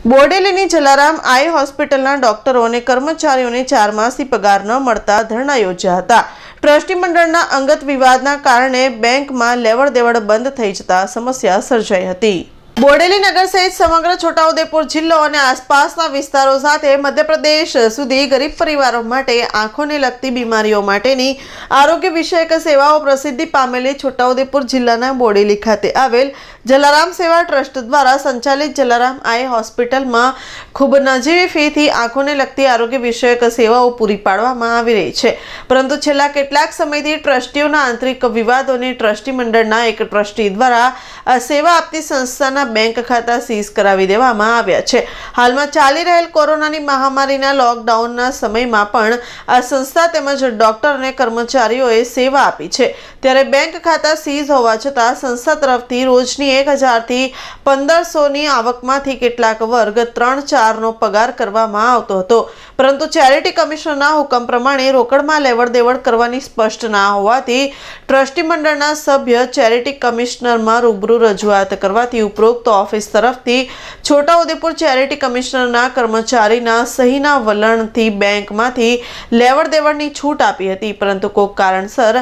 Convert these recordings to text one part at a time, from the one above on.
બોડેલીની જલારામ આઈ હોસ્પિટલના ડોક્ટરો અને કર્મચારીઓને 4 માસથી પગાર ન મળતા ધરણા યોજ્યા હતા। ટ્રસ્ટી મંડળના અંગત વિવાદના કારણે બેંકમાં લેવડ દેવડ બંધ થઈ જતા સમસ્યા સર્જાઈ હતી। બોડેલી નગર સહિત સમગ્ર છોટાઉદેપુર જિલ્લો અને આસપાસના વિસ્તારો સાથે મધ્યપ્રદેશ સુધી ગરીબ પરિવારો માટે આંખોને લગતી બીમારીઓ માટેની આરોગ્ય વિષયક સેવાઓ પ્રસિદ્ધિ પામેલી છોટાઉદેપુર જિલ્લાના બોડેલી ખાતે આવેલ જલારામ સેવા ટ્રસ્ટ દ્વારા સંચાલિત જલારામ આઈ હોસ્પિટલમાં ખૂબ નજીવી ફીથી આંખોને લગતી આરોગ્ય વિષયક સેવાઓ પૂરી પાડવામાં આવી રહી છે, પરંતુ છેલ્લા કેટલાક સમયથી ટ્રસ્ટીઓના આંતરિક વિવાદોને ટ્રસ્ટી મંડળના એક ટ્રસ્ટી દ્વારા આ સેવા આપતી સંસ્થાના बैंक खाता सीज करावी देवामां आव्या छे। हालमां चाली रहेल कोरोनानी महामारीना लॉकडाउनना समयमां पण आ संस्था तेमज डॉक्टर अने कर्मचारीओए सेवा आपी छे, त्यारे बैंक खाता सीज होवा छतां संस्था तरफथी रोजनी 1000 થી 1500 ની आवकमांथी કેટલાક वर्ग 3-4 નો पगार करवामां आवतो हतो, परंतु चेरिटी कमिशनरना हुकम प्रमाणे रोकड़मां लेवड देवड करवानी स्पष्ट ना होवाथी ट्रस्टी मंडळना सभ्य चेरिटी कमिशनरमां रूबरू रजूआत करवाथी उपरोक्त ऑफिस तरफथी छोटाउदेपुर चेरिटी कमिशनरना कर्मचारीना सहीना वलणथी बेंकमांथी लेवड देवडनी छूट आपी हती, परंतु कोई कारणसर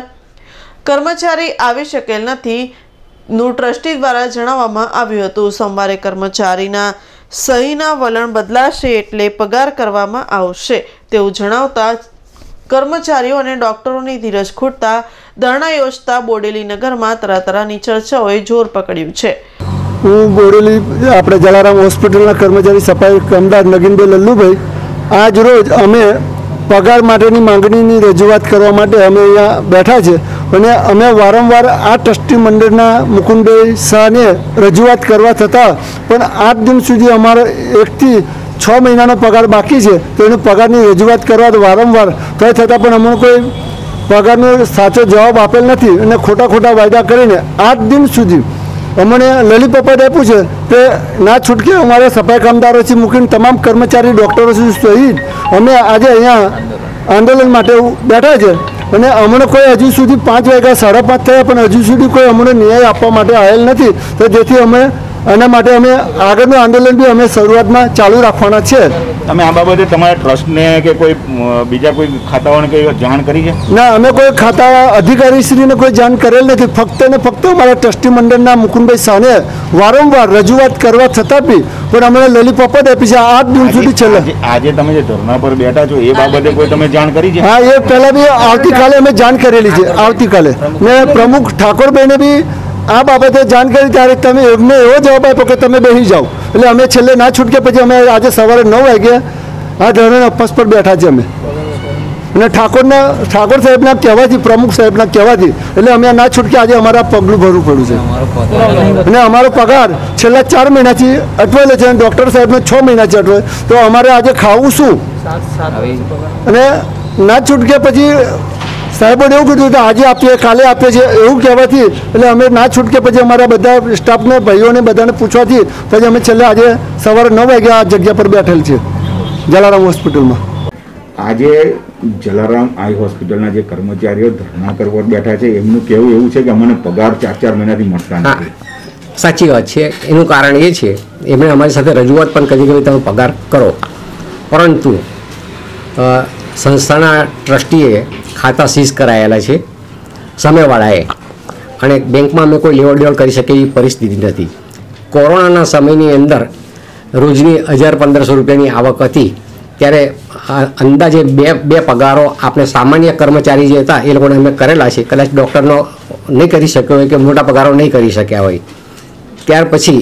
कर्मचारी आवी शकेल नथी नु ट्रस्टी द्वारा जणाववामां आव्युं हतुं। सोमवारे कर्मचारीना सहीना वलण बदलाशे एटले पगार करवामां आवशे तेवुं जणावता कर्मचारीओ अने डॉक्टरोनी धीरज खूटता धरણા યોજતા બોડેલી નગરમાં તરતરાની ચર્ચાઓએ જોર પકડ્યું છે। હું બોડેલી આપણે જલારામ હોસ્પિટલના કર્મચારી સફાઈ કામદાર નગીનભાઈ લલ્લુભાઈ આજ રોજ અમે પગાર માટેની માંગણીની રજૂઆત કરવા માટે અમે અહીંયા બેઠા છે અને અમે વારંવાર આ ટ્રસ્ટી મંડળના મુકુંદભાઈ શાહને રજૂઆત કરવા છતાં પણ 8 દિન સુધી અમારો 1 થી 6 મહિનાનો પગાર બાકી છે, તો એનો પગારની રજૂઆત કરવા વારંવાર થઈ છતાં પણ અમને કોઈ પગારનો સાચો જવાબ આપેલ નથી અને ખોટા વાયદા કરીને 8 દિન સુધી અમને લલીપોપટ આપ્યું છે કે ના છૂટકે અમારા સફાઈ કામદારોથી મૂકીને તમામ કર્મચારી ડૉક્ટરો સહિત અમે આજે અહીંયા આંદોલન માટે બેઠા છે અને અમને કોઈ હજુ સુધી 5 વાગ્યા 5:30 થયા પણ હજુ સુધી કોઈ અમને ન્યાય આપવા માટે આવેલ નથી, તો જેથી અમે આના માટે અમે આગળનું આંદોલન બી અમે શરૂઆતમાં ચાલુ રાખવાના છે। તમે આ બાબતે તમારા ટ્રસ્ટને કે કોઈ બીજા કોઈ ખાતાઓને કોઈ જાણ કરી છે? ના, અમે કોઈ ખાતા અધિકારીશ્રીને કોઈ જાણ કરેલ નથી, ફક્ત ને ફક્ત અમારા ટ્રસ્ટી મંડળના મુકુંદભાઈ શાહને વારંવાર રજૂઆત કરવા છતાં બી પણ અમને લલીપોપટ આપી છે 8 દિન સુધી છેલ્લે। આજે તમે જે ધરણા પર બેઠા છો એ બાબતે કોઈ તમે જાણ કરી છે? હા, એ પહેલા બી આવતીકાલે અમે જાણ કરેલી છે, આવતીકાલે ને પ્રમુખ ઠાકોરભાઈને બી આ બાબતે જાણ કરી ત્યારે તમે એમને એવો જવાબ આપ્યો કે તમે બેસી જાઓ, એટલે અમે છેલ્લે ના છૂટકે પછી અમે આજે સવારે 9 વાગે આ ધરણા ઉપવાસ પર બેઠા છે અમે અને ઠાકોર સાહેબના કહેવાથી પ્રમુખ સાહેબના કહેવાથી એટલે અમે ના છૂટકે આજે અમારા પગલું ભરવું પડ્યું છે અને અમારો પગાર છેલ્લા 4 મહિનાથી અટવાયેલો છે અને ડૉક્ટર સાહેબને 6 મહિનાથી અટવાય, તો અમારે આજે ખાવું શું અને ના છૂટકે પછી સાહેબોને એવું કીધું કે આજે આપીએ કાલે આપીએ છીએ એવું કહેવાથી એટલે અમે ના છૂટકે પછી અમારા બધા સ્ટાફને ભાઈઓને બધાને પૂછવાથી પછી અમે છેલ્લે આજે સવારે 9 વાગે આ જગ્યા પર બેઠેલ છે જલારામ હોસ્પિટલમાં। આજે જલારામ આઈ હોસ્પિટલના જે કર્મચારીઓ ધરણા કરવા બેઠા છે એમનું કહેવું એવું છે કે અમને પગાર 4 મહિનાથી મળતા નથી। સાચી વાત છે, એનું કારણ એ છે એમણે અમારી સાથે રજૂઆત પણ કરી કે તમે પગાર કરો, પરંતુ સંસ્થાના ટ્રસ્ટીએ ખાતા સીઝ કરાયેલા છે સામેવાળાએ અને બેંકમાં અમે કોઈ લેવડ દેવડ કરી શકે એવી પરિસ્થિતિ નથી। કોરોનાના સમયની અંદર રોજની 1000-1500 રૂપિયાની આવક હતી, ત્યારે અંદાજે બે પગારો આપણે સામાન્ય કર્મચારી જે હતા એ લોકોને અમે કરેલા છે, કદાચ ડૉક્ટરનો નહીં કરી શક્યો હોય કે મોટા પગારો નહીં કરી શક્યા હોય, ત્યાર પછી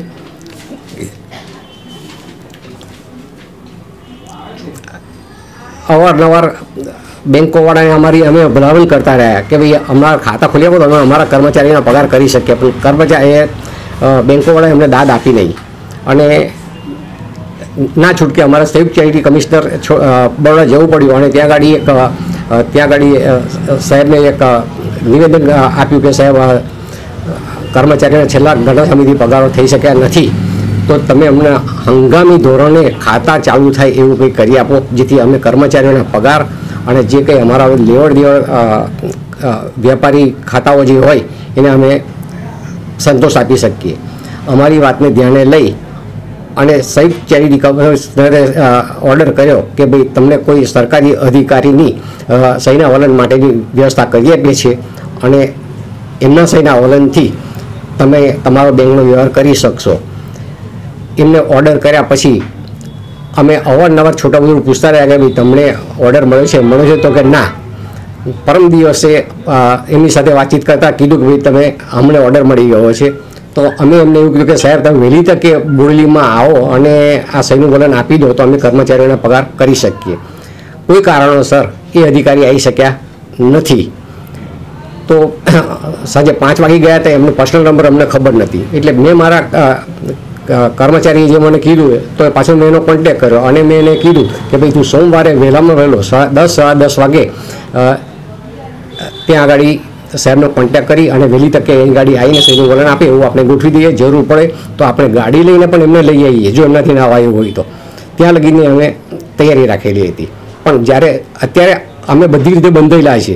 અવારનવાર બેંકોવાળાને અમે ભલામણ કરતા રહ્યા કે ભાઈ અમારા ખાતા ખોલી આપો તો અમે અમારા કર્મચારીના પગાર કરી શકીએ, પણ કર્મચારીએ બેંકોવાળાએ અમને દાદ આપી નહીં અને ના છૂટકે અમારા સંયુક્ત ચેરિટી કમિશનર બરોડા જવું પડ્યું અને ત્યાં આગળ સાહેબને એક નિવેદન આપ્યું કે સાહેબ કર્મચારીઓને છેલ્લા ઘણા સમયથી પગારો થઈ શક્યા નથી, તો તમે અમને હંગામી ધોરણે ખાતા ચાલુ થાય એવું કંઈ કરી આપો, જેથી અમે કર્મચારીઓના પગાર અને જે કંઈ અમારા લેવડ દેવડ વેપારી ખાતાઓ જે હોય એને અમે સંતોષ આપી શકીએ। અમારી વાતને ધ્યાને લઈ અને સંયુક્ત ચેરિટી કમિશનરે ઓર્ડર કર્યો કે ભાઈ તમને કોઈ સરકારી અધિકારીની સહીના વલણ માટેની વ્યવસ્થા કરી આપીએ છીએ અને એમના સહીના વલણથી તમે તમારો બેંકનો વ્યવહાર કરી શકશો. એમને ઓર્ડર કર્યા પછી અમે અવારનવાર છોટા બધું પૂછતા રહ્યા કે ભાઈ તમને ઓર્ડર મળ્યો છે તો કે ના. પરમ દિવસે એમની સાથે વાતચીત કરતાં કીધું કે ભાઈ તમે અમને ઓર્ડર મળી ગયો છે. તો અમે એમને એવું કીધું કે સાહેબ તમે વહેલી તકે બોડેલીમાં આવો અને આ સહીનું વલણ આપી દો તો અમે કર્મચારીઓને પગાર કરી શકીએ. કોઈ કારણોસર એ અધિકારી આવી શક્યા નથી. તો સાંજે 5 વાગી ગયા હતા, એમનો પર્સનલ નંબર અમને ખબર નથી. એટલે મેં મારા કર્મચારીએ જે મને કીધું તો પાછો મેં એનો કોન્ટેક કર્યો અને મેં એને કીધું કે ભાઈ તું સોમવારે વહેલામાં વહેલો 10 વાગે ત્યાં આગળ સાહેબનો કોન્ટેક કરી અને વહેલી તકે એની ગાડી આવીને સહીનું વલણ આપે એવું આપણે ગોઠવી દઈએ. જરૂર પડે તો આપણે ગાડી લઈને પણ એમને લઈ આવીએ જો એમનાથી ના આવ્યું હોય તો. ત્યાં લગીને અમે તૈયારી રાખેલી હતી. પણ જ્યારે અત્યારે અમે બધી રીતે બંધાયેલા છીએ.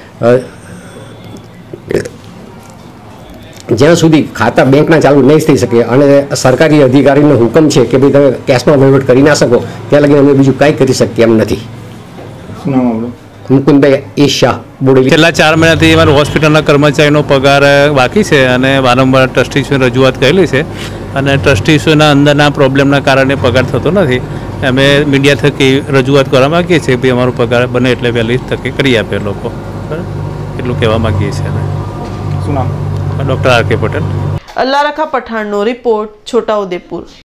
જ્યાં સુધી ખાતા બેંકના ચાલુ નહીં થઈ શકે અને સરકારી અધિકારીનો હુકમ છે કે ભાઈ તમે કેશમાં વહીવટ કરી ના શકો ત્યાં લગીને અમે બીજું કાંઈ કરી શકીએ એમ નથી. શું નામ આપણું? મુકુંદભાઈ એ શાહ, બોડેલી. છેલ્લા 4 મહિનાથી અમારા હોસ્પિટલના કર્મચારીનો પગાર બાકી છે અને વારંવાર ટ્રસ્ટીશ્રીને રજૂઆત કરેલી છે અને ટ્રસ્ટીશ્રીના અંદરના પ્રોબ્લેમના કારણે પગાર થતો નથી. અમે મીડિયા થકી રજૂઆત કરવા માગીએ છીએ ભાઈ અમારો પગાર બને એટલે વહેલી તકે કરી આપે લોકો. એટલું કહેવા માગીએ છીએ. શું નામ? Doctor R K Patel. Allah Rakha પઠાણનો રિપોર્ટ, છોટાઉદેપુર.